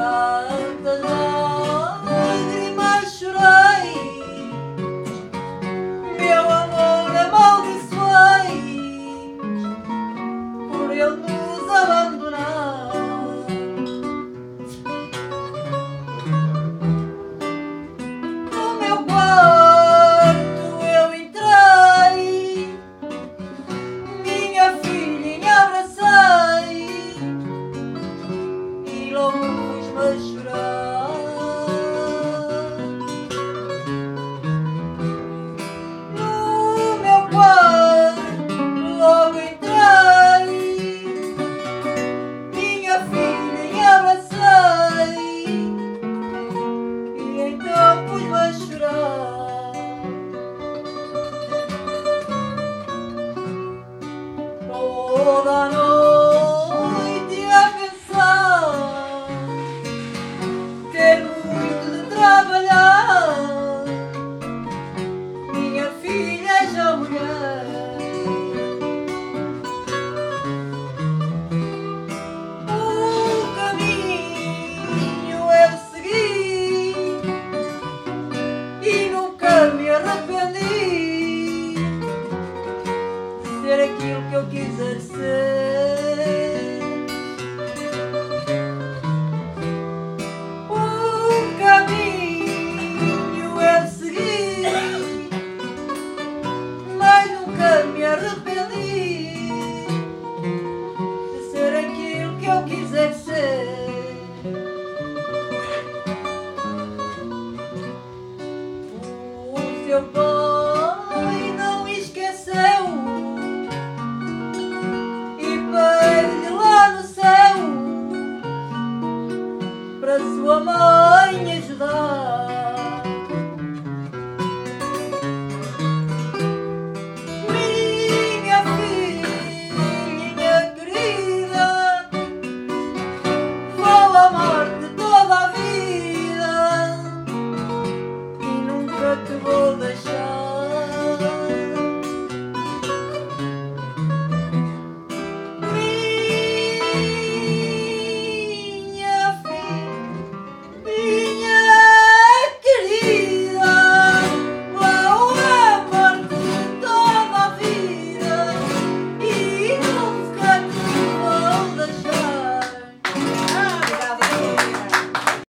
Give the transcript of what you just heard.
Tantas lágrimas chorei, meu amor amaldiçoei, por ele nos abandonar. No meu quarto eu entrei, minha filhinha abracei e logo pus-me a chorar. No meu quarto logo entrei, minha filhinha abracei e então pus-me a chorar. Toda a noite a pensar, ter muito de trabalhar, minha filha já mulher. O caminho eu segui e nunca me arrependi de ser aquilo que eu quiser ser. O caminho eu segui, mas nunca me arrependi de ser aquilo que eu quiser ser. O seu pai não esqueceu e pede lá no céu para sua mãe